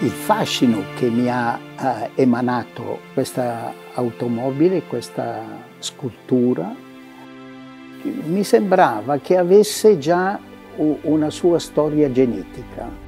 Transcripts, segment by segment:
il fascino che mi ha emanato questa automobile, questa scultura, mi sembrava che avesse già una sua storia genetica.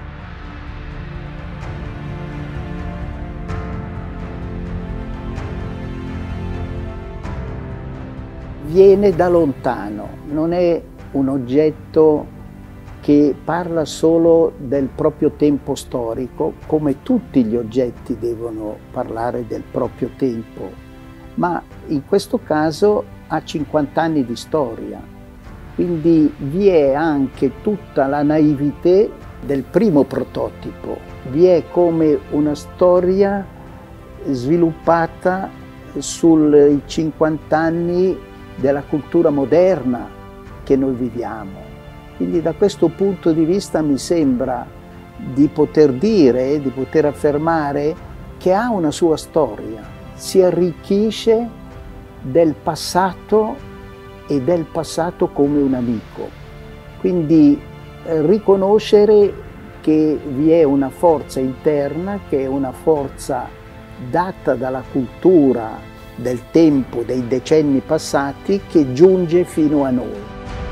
Viene da lontano, non è un oggetto che parla solo del proprio tempo storico, come tutti gli oggetti devono parlare del proprio tempo, ma in questo caso ha 50 anni di storia, quindi vi è anche tutta la naivete del primo prototipo, vi è come una storia sviluppata sui 50 anni della cultura moderna che noi viviamo. Quindi da questo punto di vista mi sembra di poter dire, di poter affermare che ha una sua storia, si arricchisce del passato e del passato come un amico. Quindi riconoscere che vi è una forza interna, che è una forza data dalla cultura del tempo, dei decenni passati, che giunge fino a noi.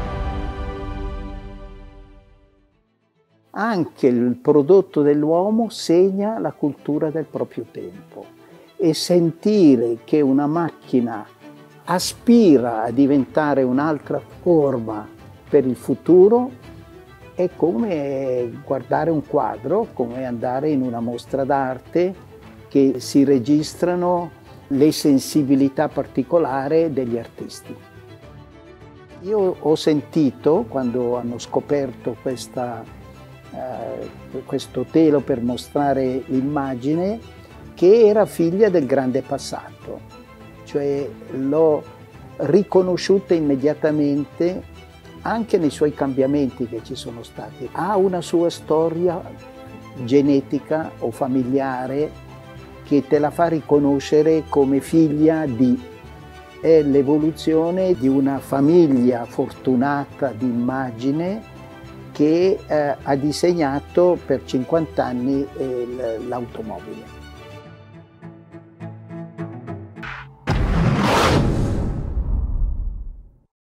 Anche il prodotto dell'uomo segna la cultura del proprio tempo e sentire che una macchina aspira a diventare un'altra forma per il futuro è come guardare un quadro, come andare in una mostra d'arte che si registrano le sensibilità particolari degli artisti. Io ho sentito, quando hanno scoperto questo telo per mostrare l'immagine, che era figlia del grande passato, cioè l'ho riconosciuta immediatamente anche nei suoi cambiamenti che ci sono stati. Ha una sua storia genetica o familiare che te la fa riconoscere come figlia di. È l'evoluzione di una famiglia fortunata di immagine che ha disegnato per 50 anni l'automobile.